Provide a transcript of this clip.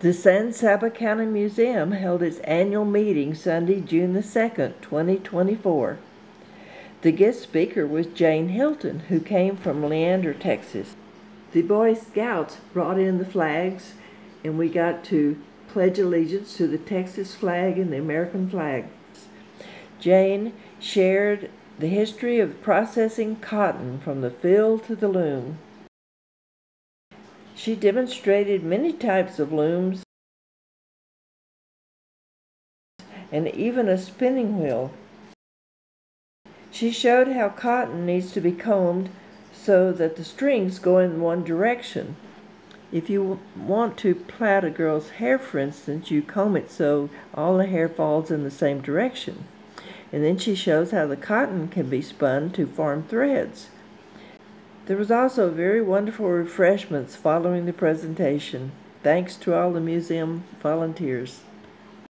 The San Saba County Museum held its annual meeting Sunday, June the 2nd, 2024. The guest speaker was Jane Hilton, who came from Leander, Texas. The Boy Scouts brought in the flags, and we got to pledge allegiance to the Texas flag and the American flag. Jane shared the history of processing cotton from the field to the loom. She demonstrated many types of looms and even a spinning wheel. She showed how cotton needs to be combed so that the strings go in one direction. If you want to plait a girl's hair, for instance, you comb it so all the hair falls in the same direction. And then she shows how the cotton can be spun to form threads. There was also very wonderful refreshments following the presentation. Thanks to all the museum volunteers.